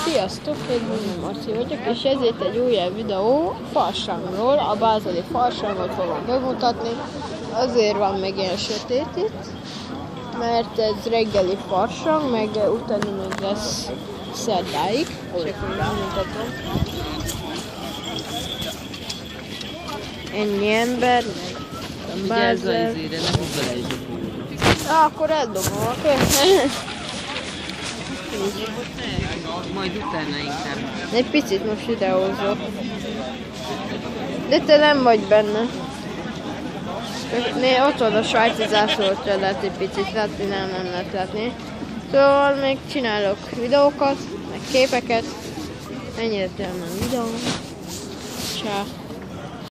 Sziasztok, én Bújna Marci vagyok, és ezért egy újabb videó farsangról, a bázeli farsangot fogom bemutatni. Azért van meg ilyen sötét itt, mert ez reggeli farsang, meg utána meg lesz szerdáig, csak még bemutatom. Ennyi ember, meg a bázel. Akkor eldobom, oké? Majd utána inkább. Egy picit most videózok. De te nem vagy benne. Ott van a svájci zászlót, lehet egy picit látni, nem lehet látni. Szóval még csinálok videókat, meg képeket. Ennyire tényleg videó. Csá.